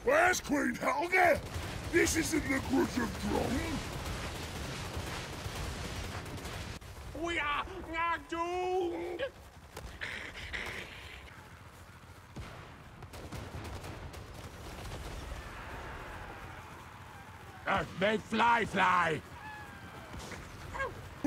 Where's Queen Helga? This isn't the Grudge of Drum. We are doomed! They fly!